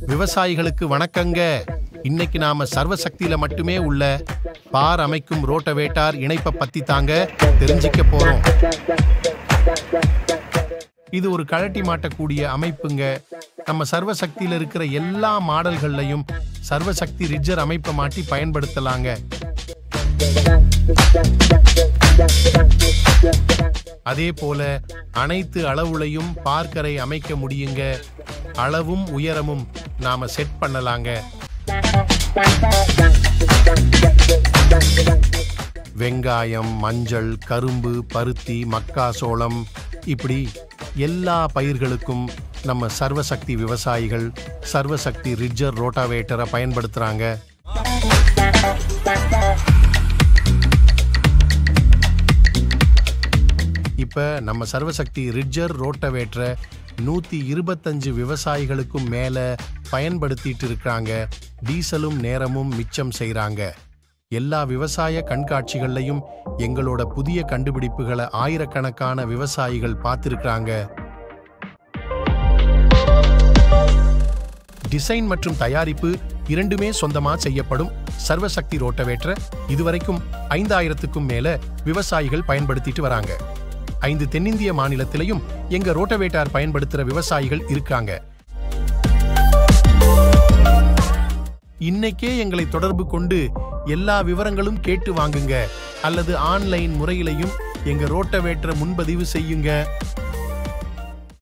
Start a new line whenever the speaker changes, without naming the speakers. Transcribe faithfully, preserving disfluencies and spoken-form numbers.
விவசாயிகளுக்கு வணக்கங்க. இன்னைக்கு நாம சர்வசக்தியில மட்டுமே உள்ள பார் அமைக்கும் ரோட்டவேட்டார் இணைப்பை பத்தி தாங்க தெரிஞ்சிக்க போறோம். இது ஒரு கழட்டி மாட்டக்கூடிய அமைப்புங்க. நம்ம சர்வசக்தியில இருக்கிற எல்லா மாடல்கள்லையும் சர்வசக்தி ரிட்ஜர் அமைப்பை மாட்டி பயன்படுத்தலாங்க. அதே போல அனைத்து அளவுலையும் பார்க்கரை அமைக்க முடியுங்க. அளவும் உயரமும் நாம செட் பண்ணலாங்க. வெங்காயம், மஞ்சள், கரும்பு, பருத்தி, மக்காசோளம் இப்படி எல்லா பயிர்களுக்கும் நம்ம சர்வசக்தி விவசாயிகள் சர்வசக்தி ரிட்ஜர் ரோட்டாவேட்டரை பயன்படுத்துறாங்க. இப்ப நம்ம சர்வசக்தி ரிட்ஜர் ரோட்டாவேட்டரை நூத்தி இருபத்தஞ்சு விவசாயிகளுக்கும் மேல பயன்படுத்திட்டு இருக்காங்க. டீசலும் நேரமும் மிச்சம் செய்றாங்க. எல்லா விவசாய கண்காட்சிகள்லையும் எங்களோட புதிய கண்டுபிடிப்புகளை ஆயிரக்கணக்கான விவசாயிகள் பார்த்திருக்காங்க. டிசைன் மற்றும் தயாரிப்பு இரண்டுமே சொந்தமா செய்யப்படும் சர்வசக்தி ரோட்டாவேட்டரை இதுவரைக்கும் ஐந்தாயிரத்துக்கும் மேல விவசாயிகள் பயன்படுத்திட்டு வராங்க. ஐந்து தென்னிந்திய மாநிலத்திலையும் எங்க ரோட்டாவேட்டார் பயன்படுத்துற விவசாயிகள் இருக்காங்க. இன்னைக்கே எங்களை தொடர்பு கொண்டு எல்லா விவரங்களும் கேட்டு வாங்குங்க அல்லது ஆன்லைன் முறையிலையும் எங்க ரோட்டாவேட்டரை முன்பதிவு செய்யுங்க.